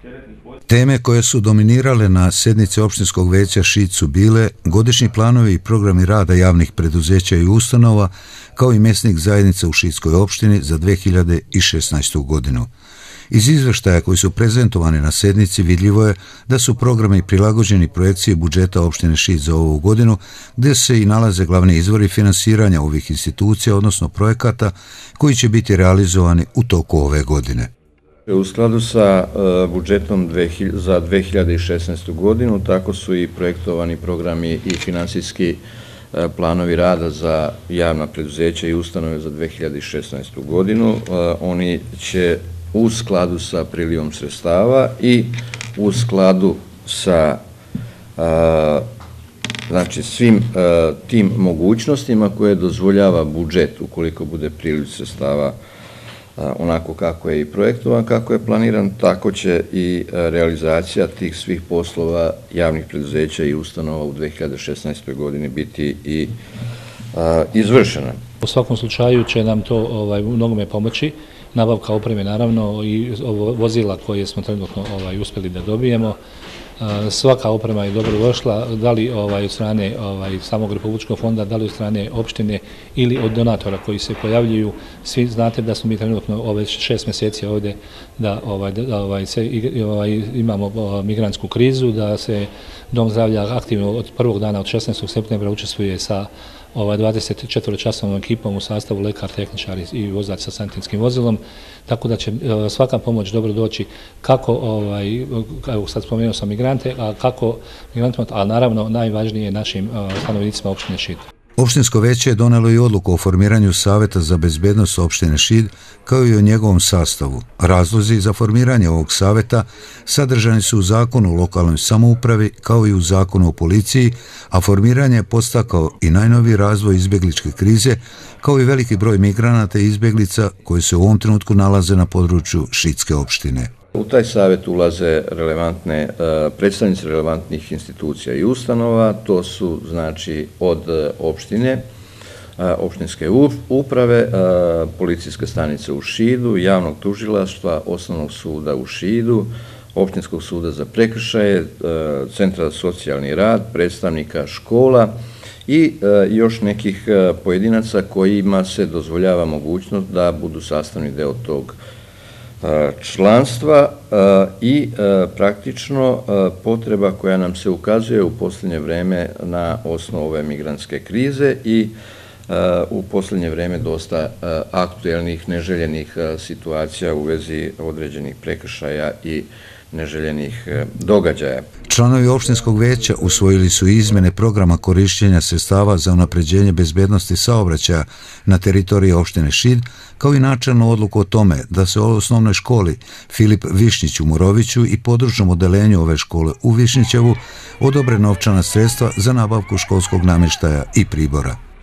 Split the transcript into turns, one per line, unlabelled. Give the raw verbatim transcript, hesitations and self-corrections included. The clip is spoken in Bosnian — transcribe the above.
Teme koje su dominirale na sjednici opštinskog veća Šid su bile godišnji planovi i programi rada javnih preduzeća i ustanova, kao i mesnih zajednica u Šidskoj opštini za dve hiljade šesnaestu. godinu. Iz izveštaja koji su prezentovani na sednici vidljivo je da su programi prilagođeni projekciji budžeta opštine Šid za ovu godinu, gdje se i nalaze glavni izvori finansiranja ovih institucija, odnosno projekata koji će biti realizovani u toku ove godine.
U skladu sa budžetom za dve hiljade šesnaestu. godinu, tako su i projektovani programi i finansijski planovi rada za javna preduzeća i ustanove za dve hiljade šesnaestu. godinu. Oni će u skladu sa prilivom sredstava i u skladu sa znači svim tim mogućnostima koje dozvoljava budžet, ukoliko bude priliv sredstava onako kako je i projektovan, kako je planiran, tako će i realizacija tih svih poslova javnih preduzeća i ustanova u dve hiljade šesnaestoj. godini biti i izvršena.
U svakom slučaju će nam to u mnogome pomoći, nabavka opreme naravno i vozila koje smo trenutno uspjeli da dobijemo. Svaka oprema je dobro došla, da li od strane samog Republičkog fonda, da li od strane opštine ili od donatora koji se pojavljuju. Svi znate da smo mi trenutno ove šest mjeseci ovdje da imamo migrantsku krizu, da se Dom zdravlja aktivno od prvog dana, od šesnaestog septembra učestvuje sa dvadeset četvoro časovnom ekipom u sastavu lekar, tehničari i vozač sa sanitetskim vozilom, tako da će svaka pomoć dobro doći kako, evo sad spomenuo sam migrante, a kako migrantima, a naravno najvažnije našim stanovnicima opštine Šid.
Opštinsko veće je donelo i odluku o formiranju Saveta za bezbednost opštine Šid, kao i o njegovom sastavu. Razlozi za formiranje ovog saveta sadržani su u Zakonu o lokalnoj samoupravi, kao i u Zakonu o policiji, a formiranje je podstakao i najnoviji razvoj izbjegličke krize, kao i veliki broj migranata i izbjeglica koji se u ovom trenutku nalaze na području Šidske opštine.
U taj savjet ulaze relevantne, predstavnici relevantnih institucija i ustanova, to su znači od opštine, opštinske uprave, policijske stanice u Šidu, javnog tužilaštva, osnovnog suda u Šidu, opštinskog suda za prekršaje, centra za socijalni rad, predstavnika škola i još nekih pojedinaca kojima se dozvoljava mogućnost da budu sastavni deo tog članstva i praktično potreba koja nam se ukazuje u posljednje vreme na osnovu ove migrantske krize i u posljednje vreme dosta aktuelnih, neželjenih situacija u vezi određenih prekršaja i neželjenih događaja.
Članovi opštinskog veća usvojili su izmene programa korišćenja sredstava za unapređenje bezbednosti saobraćaja na teritoriji opštine Šid, kao i načelnu odluku o tome da se u osnovnoj školi Filip Višnjić u Moroviću i područnom odelenju ove škole u Višnjićevu odobre novčana sredstva za nabavku školskog namještaja i pribora.